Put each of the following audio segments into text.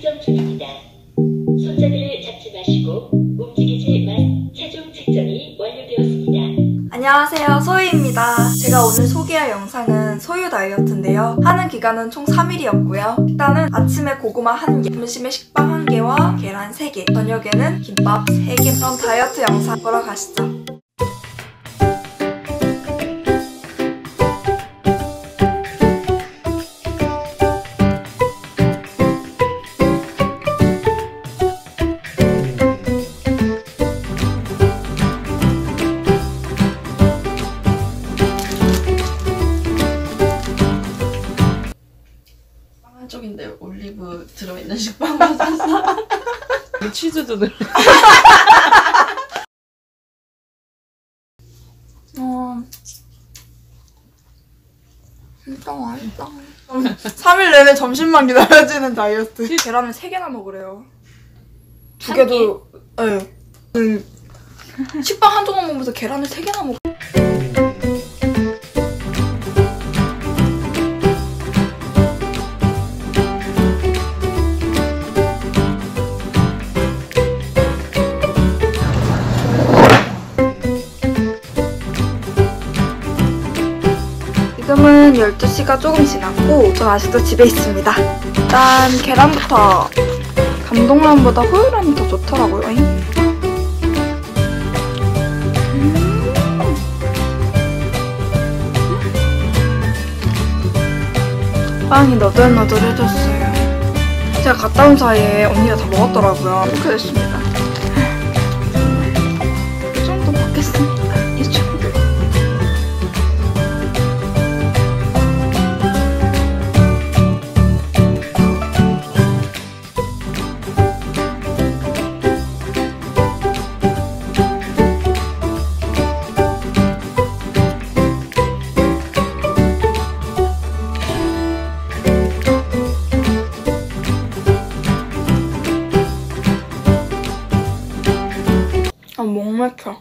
측정 중입니다. 손잡이를 잡지 마시고 움직이지 체중 측정이 완료되었습니다. 안녕하세요, 소희입니다. 제가 오늘 소개할 영상은 소유 다이어트인데요. 하는 기간은 총 3일이었고요. 일단은 아침에 고구마 1개, 점심에 식빵 1개와 계란 3개, 저녁에는 김밥 3개. 그럼 다이어트 영상 보러 가시죠. 쪽인데 올리브 들어있는 식빵을 샀어. 치즈도 넣어. 진짜 맛있다. 3일 내내 점심만 기다려지는 다이어트. 계란을 3개나 먹으래요. 2개도, 네. 식빵 한 조각 먹으면서 계란을 3개나 먹. 지금은 12시가 조금 지났고 전 아직도 집에 있습니다. 일단 계란부터. 감동란보다 호유란이 더 좋더라고요. 빵이 너덜너덜해졌어요. 제가 갔다 온 사이에 언니가 다 먹었더라고요. 이렇게 됐습니다. 이 정도 먹겠습니다. 이 정도. 목 막혀.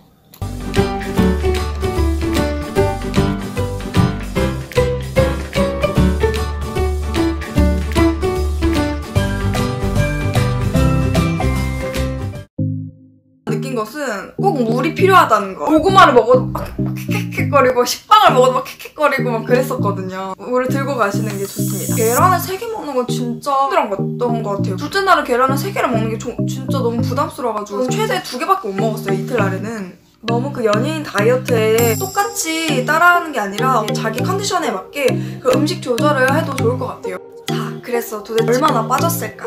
느낀 것은 꼭 물이 필요하다는 거. 고구마를 먹어도 막 킥킥거리고 식빵을 먹어도 막 킥킥거리고 막 그랬었거든요. 물을 들고 가시는 게 좋습니다. 계란을 3개 먹는 건 진짜 힘들었던 것 같아요. 둘째 날은 계란을 3개를 먹는 게 진짜 너무 부담스러워가지고 최대 2개밖에 못 먹었어요, 이틀날에는. 너무 그 연예인 다이어트에 똑같이 따라하는 게 아니라 자기 컨디션에 맞게 그 음식 조절을 해도 좋을 것 같아요. 자, 그래서 도대체 얼마나 빠졌을까?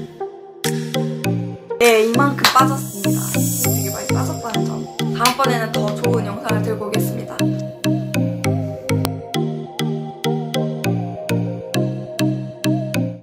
네, 이만큼 빠졌습니다. 되게 많이 빠졌다는 점. 다음번에는